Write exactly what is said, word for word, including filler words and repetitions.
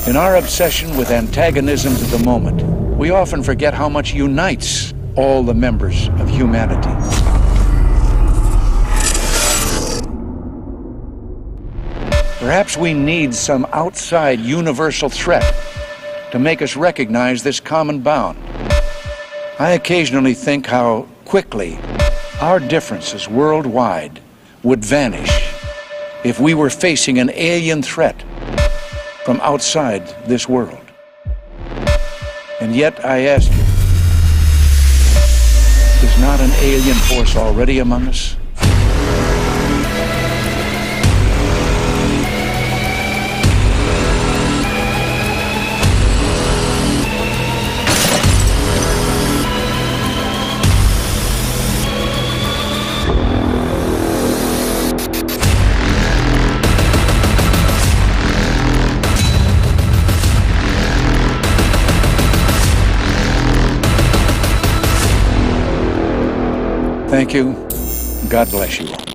In our obsession with antagonisms of the moment, we often forget how much unites all the members of humanity. Perhaps we need some outside universal threat to make us recognize this common bound. I occasionally think how quickly our differences worldwide would vanish if we were facing an alien threat from outside this world. And yet I ask you, is not an alien force already among us? Thank you. God bless you all.